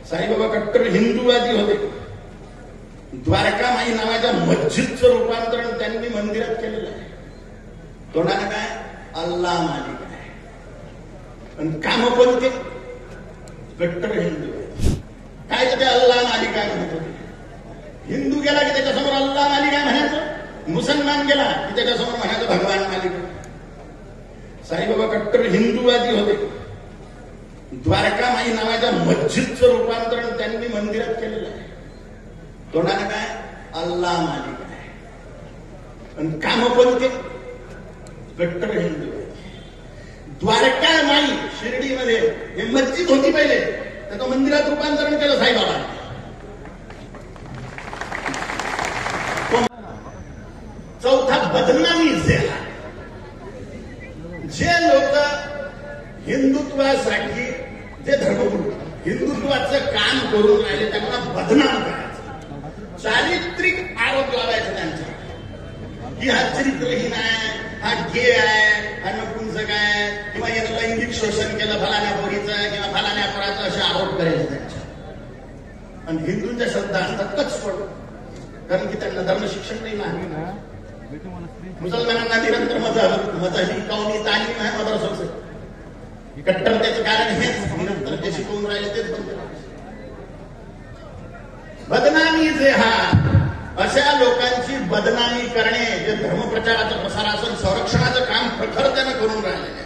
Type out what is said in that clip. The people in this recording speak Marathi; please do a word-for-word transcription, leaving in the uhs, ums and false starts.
साईबाबा कट्टर हिंदूवादी होते. द्वारकामाई नावाच्या मस्जिदचं रूपांतरण त्यांनी मंदिरात केलेलं आहे. तोंडाने काय अल्लाह मालिक आहे आणि काम पण ते कट्टर हिंदू. काय ते अल्लाह मालिक आहे म्हणत होते. हिंदू गेला की त्याच्यासमोर अल्लाह मालिक आहे म्हणायचं, मुसलमान गेला की त्याच्यासमोर म्हणायचं भगवान मालिक आहे. साईबाबा कट्टर हिंदूवादी होते. द्वारकामाई नावाच्या मस्जिदचं रूपांतरण त्यांनी मंदिरात केलेलं आहे. तोंडाने काय अल्लाह मालिक आहे आणि काम पण ते कट्टर हिंदू. द्वारकामाई शिर्डीमध्ये हे मस्जिद होती पहिले, त्याचं मंदिरात रूपांतरण केलं साईबाबा. चौथा बदनामी झाला. जे लोक हिंदुत्वासाठी जे धर्मगुरू हिंदुत्वाचं काम करून राहिले त्यांना बदनाम करायचं, चारित्रिक आरोप लावायचे त्यांच्या की हा चरित्रहीन आहे, हा गे आहे, हा नपुंसक आहे, किंवा यानं लैंगिक शोषण केलं फलाण्या पोरीचं किंवा फलाण्या पोराचं, असे आरोप करायचे त्यांच्या. आणि हिंदूंच्या श्रद्धा असतात कच पडू, कारण की त्यांना धर्म शिक्षण नाही ना. मुसलमानांना निरंतर मजहब मजहबी कौमी तालीम आहे मदरसों. कट्टरतेचं कारण हेच, निरंतर जे शिकवून राहिले तेच बंद. बदनामी जे हा अशा लोकांची बदनामी करणे, जे धर्मप्रचाराचं प्रसाराचं संरक्षणाचं काम प्रखरतेनं करून राहिले